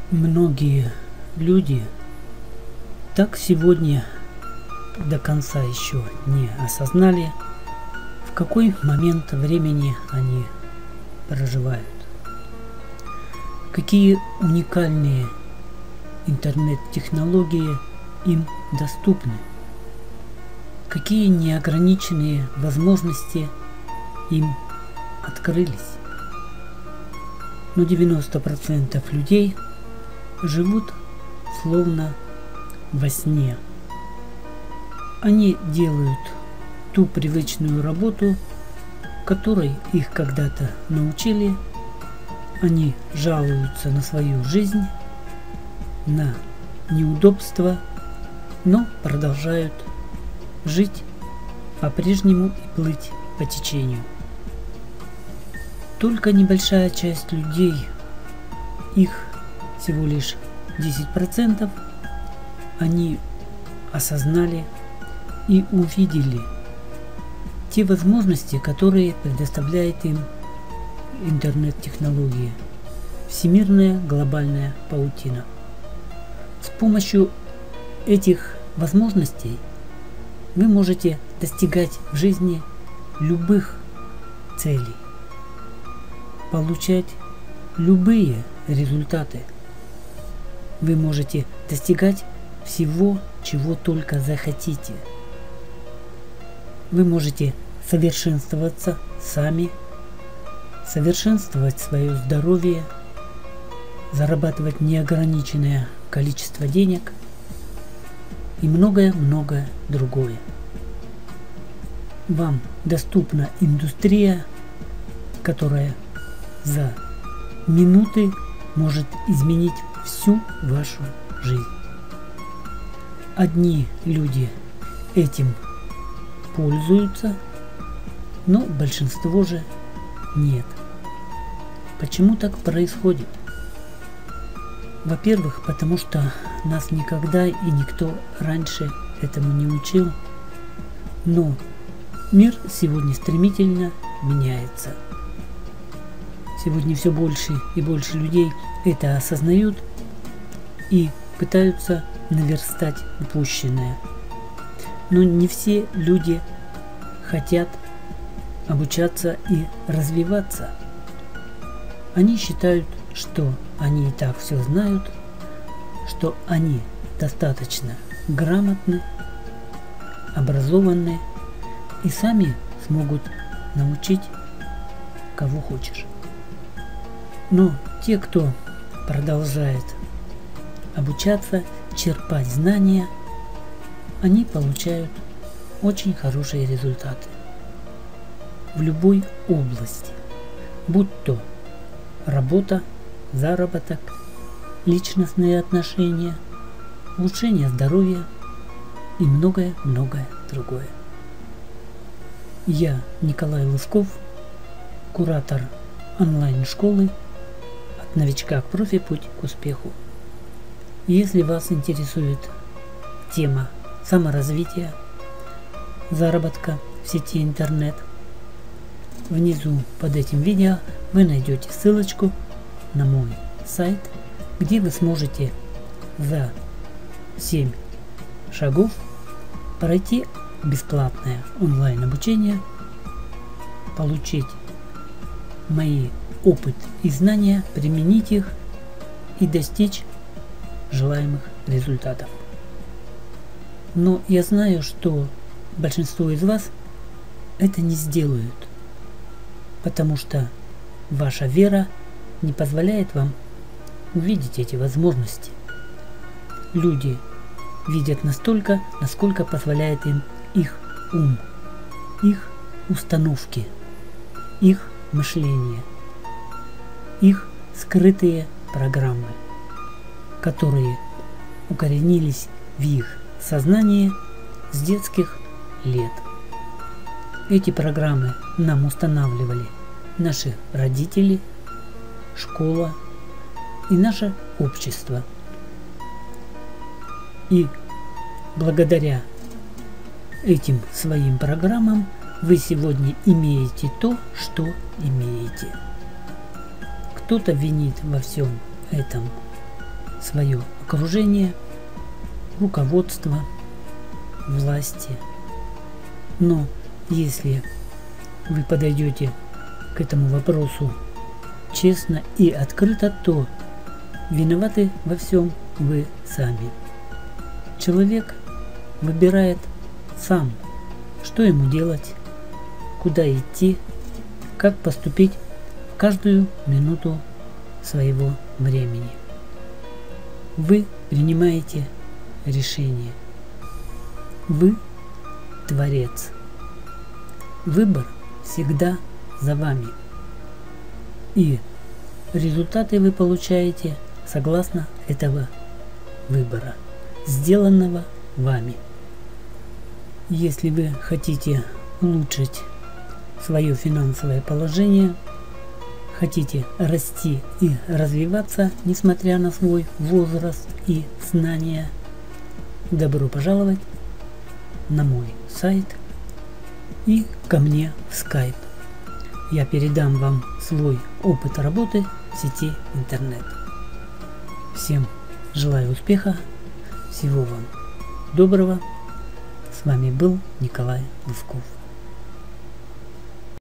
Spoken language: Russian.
Многие люди так сегодня до конца еще не осознали, в какой момент времени они проживают. Какие уникальные интернет-технологии им доступны. Какие неограниченные возможности им открылись. Но 90% людей живут словно во сне. Они делают ту привычную работу, которой их когда-то научили. Они жалуются на свою жизнь, на неудобства, но продолжают жить по-прежнему и плыть по течению. Только небольшая часть людей, их всего лишь 10%, они осознали и увидели те возможности, которые предоставляет им интернет-технологии, всемирная глобальная паутина. С помощью этих возможностей вы можете достигать в жизни любых целей, получать любые результаты. Вы можете достигать всего, чего только захотите. Вы можете совершенствоваться сами, совершенствовать свое здоровье, зарабатывать неограниченное количество денег и многое-многое другое. Вам доступна индустрия, которая за минуты может изменить всю вашу жизнь. Одни люди этим пользуются, но большинство же нет. Почему так происходит? Во-первых, потому что нас никогда и никто раньше этому не учил, но мир сегодня стремительно меняется. Сегодня все больше и больше людей это осознают и пытаются наверстать упущенное. Но не все люди хотят обучаться и развиваться. Они считают, что они и так все знают, что они достаточно грамотны, образованы и сами смогут научить кого хочешь. Но те, кто продолжает обучаться, черпать знания, они получают очень хорошие результаты в любой области, будь то работа, заработок, личностные отношения, улучшение здоровья и многое-многое другое. Я Николай Лысков, куратор онлайн-школы «От новичка к профи. Путь к успеху». Если вас интересует тема саморазвития, заработка в сети интернет, внизу под этим видео вы найдете ссылочку на мой сайт, где вы сможете за 7 шагов пройти бесплатное онлайн обучение, получить мои опыт и знания, применить их и достичь желаемых результатов. Но я знаю, что большинство из вас это не сделают, потому что ваша вера не позволяет вам увидеть эти возможности. Люди видят настолько, насколько позволяет им их ум, их установки, их мышление, их скрытые программы, которые укоренились в их сознании с детских лет. Эти программы нам устанавливали наши родители, школа и наше общество. И благодаря этим своим программам вы сегодня имеете то, что имеете. Кто-то винит во всем этом свое окружение, руководство, власти. Но если вы подойдете к этому вопросу честно и открыто, то виноваты во всем вы сами. Человек выбирает сам, что ему делать, куда идти, как поступить в каждую минуту своего времени. Вы принимаете решение. Вы творец. Выбор всегда за вами. И результаты вы получаете согласно этого выбора, сделанного вами. Если вы хотите улучшить свое финансовое положение, хотите расти и развиваться, несмотря на свой возраст и знания, добро пожаловать на мой сайт и ко мне в Skype. Я передам вам свой опыт работы в сети интернет. Всем желаю успеха, всего вам доброго. С вами был Николай Лысков.